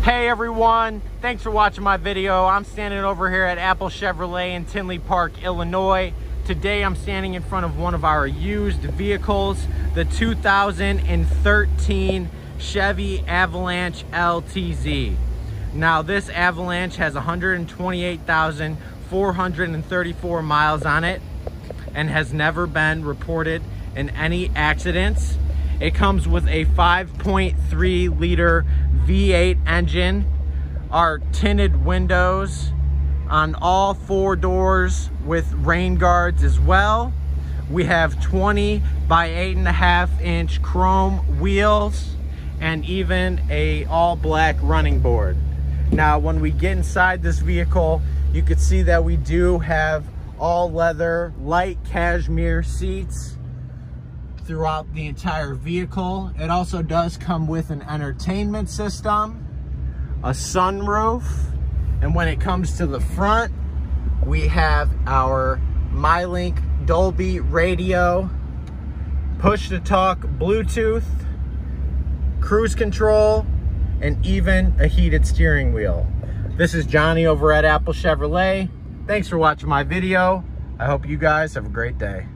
Hey everyone, thanks for watching my video. I'm standing over here at Apple Chevrolet in Tinley Park, Illinois. Today I'm standing in front of one of our used vehicles, the 2013 Chevy Avalanche LTZ. Now this Avalanche has 128,434 miles on it and has never been reported in any accidents. It comes with a 5.3 liter V8 engine, our tinted windows on all four doors with rain guards as well. We have 20 by 8.5 inch chrome wheels and even a all black running board. Now when we get inside this vehicle, you can see that we do have all leather light cashmere seats throughout the entire vehicle. It also does come with an entertainment system, a sunroof, and when it comes to the front, we have our MyLink Dolby radio, push-to-talk Bluetooth, cruise control, and even a heated steering wheel. This is Johnny over at Apple Chevrolet. Thanks for watching my video. I hope you guys have a great day.